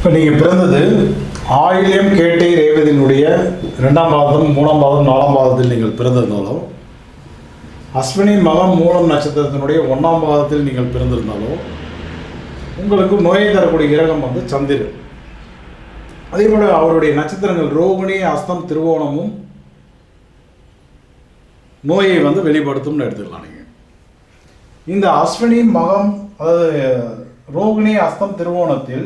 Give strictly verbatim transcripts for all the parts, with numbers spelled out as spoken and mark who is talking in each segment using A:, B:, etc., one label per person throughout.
A: இப்போ நீங்கள் பிறந்தது ஆயில்யம் கேட்டை ரேவதியினுடைய ரெண்டாம் பாதம் மூணாம் பாதம் நாலாம் பாதத்தில் நீங்கள் பிறந்திருந்தாலும், அஸ்வினி மகம் மூலம் நட்சத்திரத்தினுடைய ஒன்றாம் பாதத்தில் நீங்கள் பிறந்திருந்தாலும் உங்களுக்கு நோயை தரக்கூடிய கிரகம் வந்து சந்திரன். அதே போல் அவருடைய நட்சத்திரங்கள் ரோகிணி அஸ்தம் திருவோணமும் நோயை வந்து வெளிப்படுத்தும்னு எடுத்துக்கலாம். நீங்கள் இந்த அஸ்வினி மகம் அதாவது ரோகிணி அஸ்தம் திருவோணத்தில்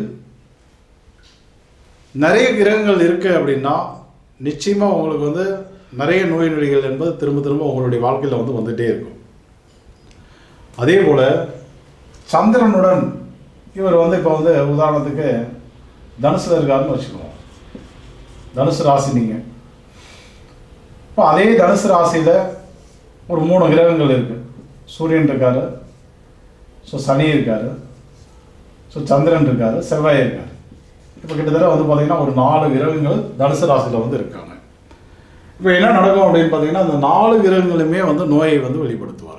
A: நிறைய கிரகங்கள் இருக்குது அப்படின்னா நிச்சயமாக உங்களுக்கு வந்து நிறைய நோய் நொடிகள் என்பது திரும்ப திரும்ப உங்களுடைய வாழ்க்கையில் வந்து வந்துகிட்டே இருக்கும். அதே போல் சந்திரனுடன் இவர் வந்து இப்போ வந்து உதாரணத்துக்கு தனுசில் இருக்காருன்னு வச்சுக்குவோம். தனுசு ராசி நீங்கள் இப்போ அதே தனுசு ராசியில் ஒரு மூணு கிரகங்கள் இருக்குது. சூரியன் இருக்கார், ஸோ சனி இருக்கார், ஸோ சந்திரன் இருக்கார், செவ்வாய் இருக்கார். இப்போ கிட்டத்தட்ட வந்து பார்த்திங்கன்னா ஒரு நாலு கிரகங்கள் தனுசு ராசியில் வந்து இருக்காங்க. இப்போ என்ன நடக்கும் அப்படின்னு பார்த்தீங்கன்னா அந்த நாலு கிரகங்களுமே வந்து நோயை வந்து வெளிப்படுத்துவார்கள்.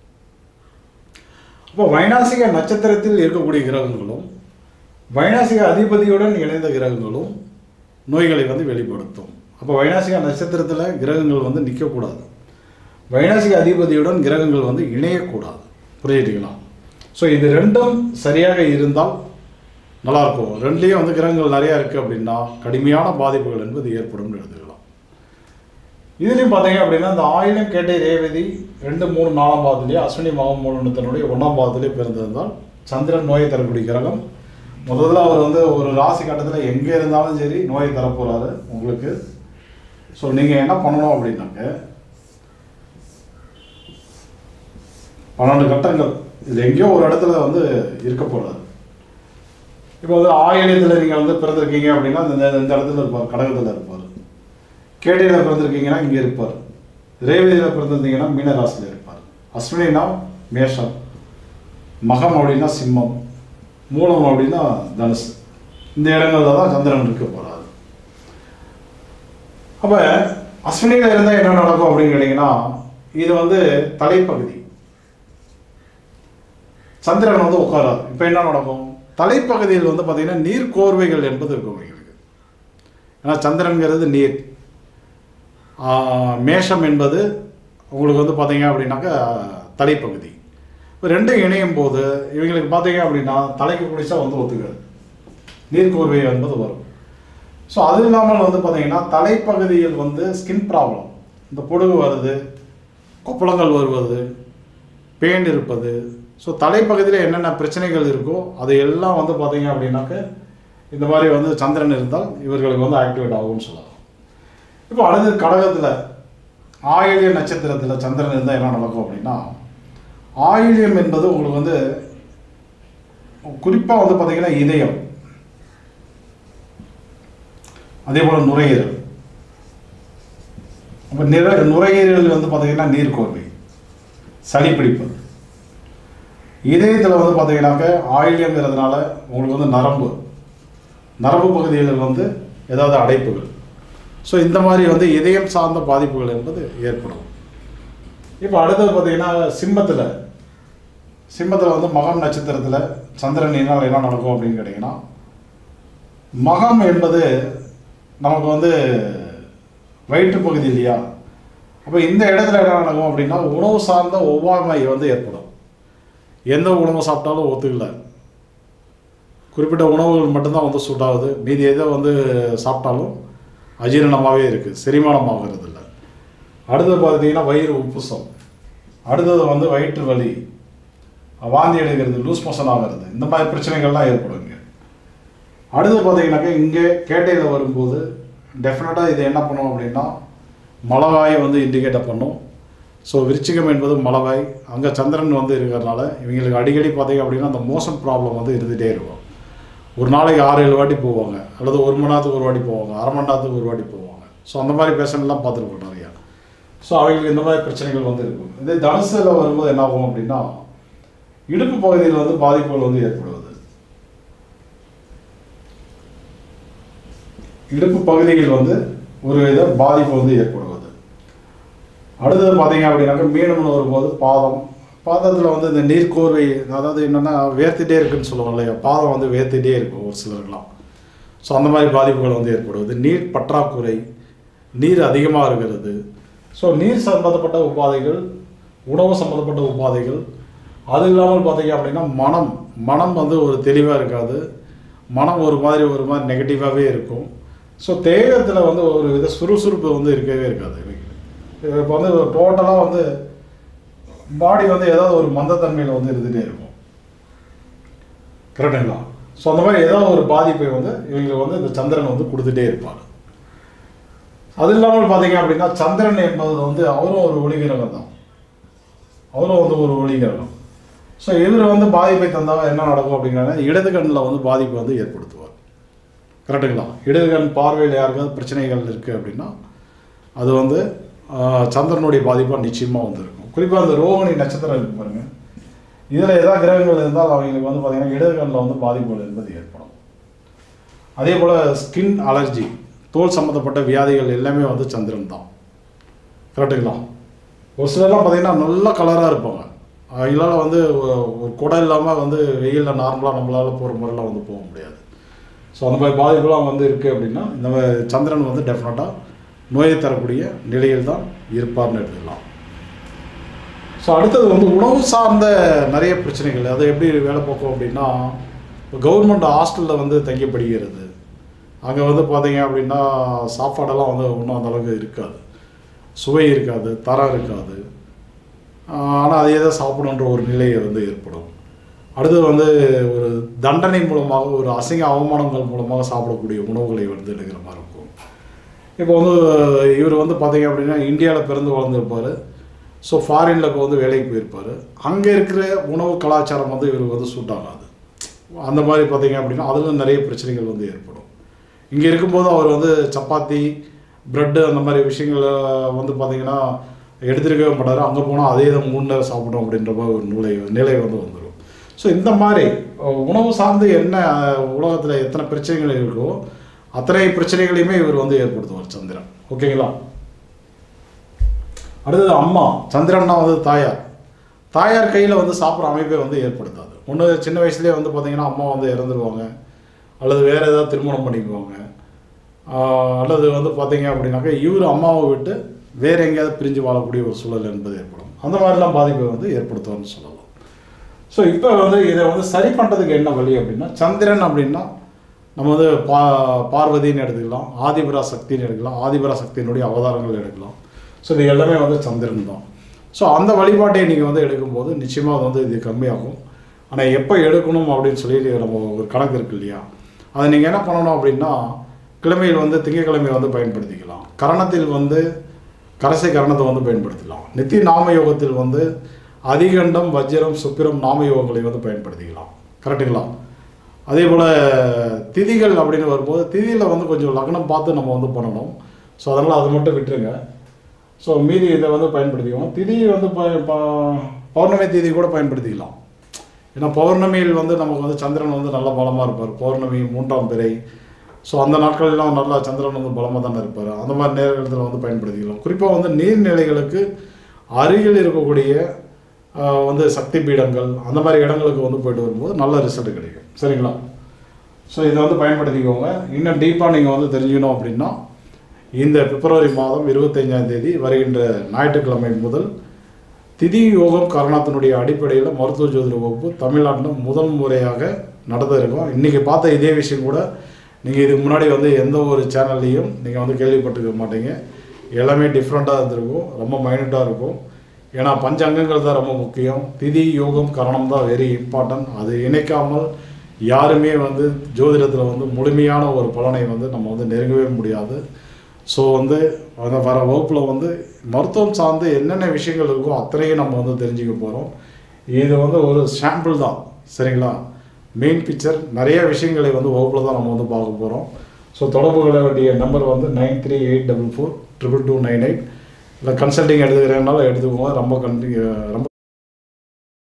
A: இப்போ வைநாசிக நட்சத்திரத்தில் இருக்கக்கூடிய கிரகங்களும் வைநாசிக அதிபதியுடன் இணைந்த கிரகங்களும் நோய்களை வந்து வெளிப்படுத்தும். அப்போ வைநாசிக நட்சத்திரத்தில் கிரகங்கள் வந்து நிற்கக்கூடாது, வைநாசிக அதிபதியுடன் கிரகங்கள் வந்து இணையக்கூடாது. புரியுதுங்களா? ஸோ இது ரெண்டும் சரியாக இருந்தால் நல்லாயிருக்கும். ரெண்டுலேயும் வந்து கிரகங்கள் நிறையா இருக்குது அப்படின்னா கடுமையான பாதிப்புகள் என்பது ஏற்படும் எடுத்துக்கலாம். இதுலேயும் பார்த்தீங்க அப்படின்னா இந்த ஆயிலம் கேட்டை ரேவதி ரெண்டு மூணு நாலாம் பாதத்துலேயே அஸ்வினி மகம் மூலத்தினுடைய ஒன்றாம் பாதத்திலே பிறந்திருந்தால் சந்திரன் நோயை தரக்கூடிய கிரகம். முதல்ல அவர் வந்து ஒரு ராசி கட்டத்தில் எங்கே இருந்தாலும் சரி நோயை தரப்போகிறாரு உங்களுக்கு. ஸோ நீங்கள் என்ன பண்ணணும் அப்படின்னாக்க பன்னெண்டு கட்டங்கள் இதில் எங்கேயோ ஒரு இடத்துல வந்து இருக்க போகிறாரு. இப்போ வந்து ஆயிலத்தில் நீங்கள் வந்து பிறந்திருக்கீங்க அப்படின்னா இந்த இந்த இடத்துல இருப்பார், கடகத்தில் இருப்பார். கேட்டையில் பிறந்திருக்கீங்கன்னா இங்கே இருப்பார். ரேவதியில் பிறந்திருந்தீங்கன்னா மீன ராசியில் இருப்பார். அஸ்வினா மேஷம், மகம் அப்படின்னா சிம்மம், மூலம் அப்படின்னா தனுசு. இந்த இடங்களில் தான் சந்திரன் இருக்க போகிறார். அப்போ அஸ்வினியில் இருந்தால் என்ன நடக்கும் அப்படின்னு கேட்டிங்கன்னா இது வந்து தலைப்பகுதி. சந்திரன் வந்து உட்காராது. இப்போ என்ன நடக்கும்? தலைப்பகுதியில் வந்து பார்த்திங்கன்னா நீர் கோர்வைகள் என்பது இருக்கும் எங்களுக்கு. ஏன்னா சந்திரன்கிறது நீர், மேஷம் என்பது உங்களுக்கு வந்து பார்த்தீங்க அப்படின்னாக்கா தலைப்பகுதி. இப்போ ரெண்டும் இணையும் போது இவங்களுக்கு பார்த்தீங்க அப்படின்னா தலைக்கு குடிச்சா வந்து ஒத்துக்காது, நீர்க்கோர்வை என்பது வரும். ஸோ அது இல்லாமல் வந்து பார்த்தீங்கன்னா தலைப்பகுதியில் வந்து ஸ்கின் ப்ராப்ளம், இந்த பொடுகு வருது, கொப்பளங்கள் வருவது, பேன் இருப்பது. ஸோ தலைப்பகுதியில் என்னென்ன பிரச்சனைகள் இருக்கோ அது எல்லாம் வந்து பார்த்தீங்க அப்படின்னாக்க இந்த மாதிரி வந்து சந்திரன் இருந்தால் இவர்களுக்கு வந்து ஆக்டிவேட் ஆகும்னு சொல்லலாம். இப்போ அடுத்து கடகத்தில் ஆயில்ய நட்சத்திரத்தில் சந்திரன் இருந்தால் என்ன நடக்கும் அப்படின்னா ஆயில்யம் என்பது உங்களுக்கு வந்து குறிப்பாக வந்து பார்த்தீங்கன்னா இதயம், அதே போல் நுரையீரல். அப்போ நிற நுரையீரல் வந்து பார்த்தீங்கன்னா நீர்க்கோர்வை, சளி பிடிப்பது. இதயத்தில் வந்து பார்த்தீங்கன்னாக்க ஆயில்யங்கிறதுனால உங்களுக்கு வந்து நரம்பு நரம்பு பகுதியில் வந்து ஏதாவது அடைப்புகள். ஸோ இந்த மாதிரி வந்து இதயம் சார்ந்த பாதிப்புகள் என்பது ஏற்படும். இப்போ அடுத்தது பார்த்தீங்கன்னா சிம்மத்தில் சிம்மத்தில் வந்து மகம் நட்சத்திரத்தில் சந்திரனால் என்ன நடக்கும் அப்படின்னு கேட்டிங்கன்னா மகம் என்பது நமக்கு வந்து வயிற்று பகுதி இல்லையா? அப்போ இந்த இடத்துல என்ன நடக்கும் அப்படின்னா உணவு சார்ந்த ஒவ்வாமை வந்து ஏற்படும். எந்த உணவு சாப்பிட்டாலும் ஒத்துக்கல, குறிப்பிட்ட உணவுகள் மட்டும்தான் வந்து சூட்டாகுது, மீதி எதை வந்து சாப்பிட்டாலும் அஜீரணமாகவே இருக்குது, செரிமானமாகிறது இல்லை. அடுத்தது பார்த்தீங்கன்னா வயிறு உப்புசம், அடுத்தது வந்து வயிற்று வலி, வாந்தி எடுக்கிறது, லூஸ் மோஷன் ஆகிறது, இந்த மாதிரி பிரச்சனைகள்லாம் ஏற்படும் இங்கே. அடுத்தது பார்த்தீங்கன்னாக்கா இங்கே கேட்டையில் வரும்போது டெஃபினட்டாக இது என்ன பண்ணும் அப்படின்னா மலவாயை வந்து இண்டிகேட்டை பண்ணும். ஸோ விருச்சிகம் என்பது மலவாய், அங்கே சந்திரன் வந்து இருக்கிறதுனால இவங்களுக்கு அடிக்கடி பார்த்தீங்க அப்படின்னா அந்த மோஷன் ப்ராப்ளம் வந்து இருந்துகிட்டே இருக்கும். ஒரு நாளைக்கு ஆறு ஏழு வாட்டி போவாங்க, அல்லது ஒரு மணி நேரத்துக்கு ஒரு வாட்டி போவாங்க, அரை மணி நேரத்துக்கு ஒரு வாட்டி போவாங்க. ஸோ அந்த மாதிரி பேஷண்ட்லாம் பார்த்துருக்கோம் நிறையா. ஸோ அவங்களுக்கு இந்த மாதிரி பிரச்சனைகள் வந்து இருக்கும். இதே தனுசில் வரும்போது என்ன ஆகும் அப்படின்னா இடுப்பு பகுதியில் வந்து பாதிப்புகள் வந்து ஏற்படுவது. இடுப்பு பகுதியில் வந்து ஒரு வித பாதிப்பு வந்து ஏற்படுவது. அடுத்தது பார்த்தீங்க அப்படின்னாக்கா மீனம்னு வரும்போது பாதம் பாதத்தில் வந்து இந்த நீர்க்கோர்வை, அதாவது என்னென்னா வேர்த்துட்டே இருக்குன்னு சொல்லுவோம் இல்லையா, பாதம் வந்து வேர்த்துட்டே இருக்கும் ஒரு சிலருக்குலாம். ஸோ அந்த மாதிரி பாதிப்புகள் வந்து ஏற்படுவது, நீர் பற்றாக்குறை, நீர் அதிகமாக இருக்கிறது. ஸோ நீர் சம்மந்தப்பட்ட உபாதைகள், உணவு சம்மந்தப்பட்ட உபாதைகள், அது இல்லாமல் பார்த்தீங்க அப்படின்னா மனம் மனம் வந்து ஒரு தெளிவாக இருக்காது, மனம் ஒரு மாதிரி ஒரு மாதிரி நெகட்டிவாகவே இருக்கும். ஸோ தேகத்தில் வந்து ஒரு வித சுறுசுறுப்பு வந்து இருக்கவே இருக்காது. இப்போ வந்து டோட்டலாக வந்து பாடி வந்து ஏதாவது ஒரு மந்தத்தன்மையில் வந்து இருந்துகிட்டே இருக்கும். கரெக்டுங்களா? ஸோ அந்த மாதிரி ஏதாவது ஒரு பாதிப்பை வந்து இவங்களுக்கு வந்து இந்த சந்திரன் வந்து கொடுத்துட்டே இருப்பார். அது இல்லாமல் பார்த்தீங்க அப்படின்னா சந்திரன் என்பது வந்து அவரும் ஒரு ஒளிகிரகம் தான், அவரும் வந்து ஒரு ஒளிகிரகம். ஸோ இவர் வந்து பாதிப்பை தந்தால் என்ன நடக்கும் அப்படின்னா இடது கண்ணில் வந்து பாதிப்பை வந்து ஏற்படுத்துவார். கரெக்டுங்களா? இடது கண் பார்வையில் யாருக்காவது பிரச்சனைகள் இருக்குது அப்படின்னா அது வந்து சந்திரனுடைய பாதிப்பாக நிச்சயமாக வந்து இருக்கும். குறிப்பாக அந்த ரோகிணி நட்சத்திரம் இருக்கு பாருங்க, இதில் ஏதாவது கிரகங்கள் இருந்தால் அவங்களுக்கு வந்து பார்த்தீங்கன்னா இடது கண்ணில் வந்து பாதிப்புகள் என்பது ஏற்படும். அதே போல் ஸ்கின் அலர்ஜி, தோல் சம்மந்தப்பட்ட வியாதிகள் எல்லாமே வந்து சந்திரன் தான். கரெக்டுங்களா? ஒரு சிலர்லாம் பார்த்தீங்கன்னா நல்ல கலராக இருப்பாங்க, அவங்களால வந்து ஒரு குடை இல்லாமல் வந்து வெயிலில் நார்மலாக நம்மளால் போகிற முறையில் வந்து போக முடியாது. ஸோ அந்த மாதிரி பாதிப்புலாம் வந்து இருக்குது அப்படின்னா இந்த சந்திரன் வந்து டெஃபினட்டாக நோயை தரக்கூடிய நிலையில் தான் இருப்பார்னு எடுத்துக்கலாம். ஸோ அடுத்தது வந்து உணவு சார்ந்த நிறைய பிரச்சனைகள், அதை எப்படி வேலை பார்க்கும் அப்படின்னா கவர்மெண்ட் ஹாஸ்டலில் வந்து தங்கி படிக்கிறது, அங்கே வந்து பார்த்தீங்க அப்படின்னா சாப்பாடெல்லாம் வந்து ஒன்றும் அந்தளவுக்கு இருக்காது, சுவை இருக்காது, தரம் இருக்காது. ஆனால் அதே தான் சாப்பிடணுன்ற ஒரு நிலையை வந்து ஏற்படும். அடுத்தது வந்து ஒரு தண்டனை மூலமாக, ஒரு அசிங்க அவமானங்கள் மூலமாக சாப்பிடக்கூடிய உணவுகளை வந்து எடுக்கிற மாதிரி இருக்கும். இப்போ வந்து இவர் வந்து பார்த்தீங்க அப்படின்னா இந்தியாவில் பிறந்து வளர்ந்துருப்பார். ஸோ ஃபாரினில் வந்து வேலைக்கு போயிருப்பார். அங்கே இருக்கிற உணவு கலாச்சாரம் வந்து இவருக்கு வந்து சூட் ஆகாது. அந்த மாதிரி பார்த்தீங்க அப்படின்னா அதில் நிறைய பிரச்சனைகள் வந்து ஏற்படும். இங்கே இருக்கும்போது அவர் வந்து சப்பாத்தி, ப்ரெட்டு அந்த மாதிரி விஷயங்களை வந்து பார்த்திங்கன்னா எடுத்துருக்கவே மாட்டார். அங்கே போனால் அதே தான் மூணு நேரம் சாப்பிடும் அப்படின்ற மாதிரி ஒரு நிலை நிலை வந்து வந்துடும். ஸோ இந்த மாதிரி உணவு சார்ந்து என்ன உலகத்தில் எத்தனை பிரச்சனைகள் இருக்கோ அத்தனை பிரச்சனைகளையுமே இவர் வந்து ஏற்படுத்துவார் சந்திரன். ஓகேங்களா? அடுத்தது அம்மா, சந்திரன்னா வந்து தாயார். தாயார் கையில் வந்து சாப்பிட்ற அமைப்பை வந்து ஏற்படுத்தாது. ஒன்று சின்ன வயசுலேயே வந்து பார்த்திங்கன்னா அம்மா வந்து இறந்துருவாங்க, அல்லது வேறு ஏதாவது திருமணம் பண்ணிக்குவாங்க, அல்லது வந்து பார்த்தீங்க அப்படின்னாக்கா இவர் அம்மாவை விட்டு வேறு எங்கேயாவது பிரிஞ்சு வாழக்கூடிய ஒரு சூழல் என்பது ஏற்படும். அந்த மாதிரிலாம் பாதிப்பை வந்து ஏற்படுத்துவார்னு சொல்லலாம். ஸோ இப்போ வந்து இதை வந்து சரி பண்ணுறதுக்கு என்ன வழி அப்படின்னா, சந்திரன் அப்படின்னா நம்ம வந்து பா பார்வதின்னு எடுத்துக்கலாம், ஆதிபரா சக்தின்னு எடுக்கலாம், ஆதிபரா சக்தியினுடைய அவதாரங்கள் எடுக்கலாம். ஸோ இது எல்லாமே வந்து சந்திரன் தான். ஸோ அந்த வழிபாட்டை நீங்கள் வந்து எடுக்கும்போது நிச்சயமாக வந்து இது கம்மியாகும். ஆனால் எப்போ எடுக்கணும் அப்படின்னு சொல்லி நம்ம ஒரு கணக்கு இருக்கு இல்லையா, அதை நீங்கள் என்ன பண்ணணும் அப்படின்னா கிழமையில் வந்து திங்கக்கிழமை வந்து பயன்படுத்திக்கலாம். கரணத்தில் வந்து கரசை கரணத்தை வந்து பயன்படுத்தலாம். நித்திய நாம யோகத்தில் வந்து அதிகண்டம், வஜ்ரம், சுக்கிரம் நாம யோகங்களை வந்து பயன்படுத்திக்கலாம். கரெக்டுங்களா? அதே போல் திதிகள் அப்படின்னு வரும்போது திதியில் வந்து கொஞ்சம் லக்னம் பார்த்து நம்ம வந்து பண்ணணும். ஸோ அதனால் அதை மட்டும் விட்டுருங்க. ஸோ மீதி இதை வந்து பயன்படுத்திக்கணும். திதி வந்து பௌர்ணமி திதி கூட பயன்படுத்திக்கலாம். ஏன்னா பௌர்ணமியில் வந்து நமக்கு வந்து சந்திரன் வந்து நல்ல பலமாக இருப்பார். பௌர்ணமி, மூன்றாம் பிறை, ஸோ அந்த நாட்களெல்லாம் நல்லா சந்திரன் வந்து பலமாக தானே இருப்பார். அந்த மாதிரி நேரத்தில் வந்து பயன்படுத்திக்கலாம். குறிப்பாக வந்து நீர்நிலைகளுக்கு அருகில் இருக்கக்கூடிய வந்து சக்தி பீடங்கள் அந்த மாதிரி இடங்களுக்கு வந்து போய்ட்டு வரும்போது நல்ல ரிசல்ட் கிடைக்கும். சரிங்களா? ஸோ இதை வந்து பயன்படுத்திக்கோங்க. இன்னும் டீப்பாக நீங்கள் வந்து தெரிஞ்சுக்கணும் அப்படின்னா இந்த பிப்ரவரி மாதம் இருபத்தஞ்சாம் தேதி வருகின்ற ஞாயிற்றுக்கிழமை முதல் திதி யோகம் கரணத்தினுடைய அடிப்படையில் மருத்துவ ஜோதிட வகுப்பு தமிழ்நாட்டில் முதல் முறையாக நடத்த இருக்கோம். இன்றைக்கி பார்த்த இதே விஷயம் கூட நீங்கள் இதுக்கு முன்னாடி வந்து எந்த ஒரு சேனல்லையும் நீங்கள் வந்து கேள்விப்பட்டிருக்க மாட்டீங்க. எல்லாமே டிஃப்ரெண்ட்டாக இருந்திருக்கும், ரொம்ப மைனூட்டாக இருக்கும். ஏன்னா பஞ்ச அங்கங்கள் தான் ரொம்ப முக்கியம். திதி யோகம் கரணம் தான் வெரி இம்பார்ட்டன்ட். அது இணைக்காமல் யாருமே வந்து ஜோதிடத்தில் வந்து முழுமையான ஒரு பலனை வந்து நம்ம வந்து நெருங்கவே முடியாது. ஸோ வந்து அதை வர வகுப்பில் வந்து மருத்துவம் சார்ந்து என்னென்ன விஷயங்கள் இருக்கோ அத்தனையும் நம்ம வந்து தெரிஞ்சுக்க போகிறோம். இது வந்து ஒரு சாம்பிள் தான். சரிங்களா? மெயின் பிக்சர் நிறைய விஷயங்களை வந்து வகுப்பில் தான் நம்ம வந்து பார்க்க போகிறோம். ஸோ தொடர்பு கொள்ள வேண்டிய நம்பர் வந்து nine three eight double four triple two nine eight. இல்லை கன்சல்டிங் எடுத்துக்கிறேன்னால எடுத்துக்கோங்க. ரொம்ப கண்டி ரொம்ப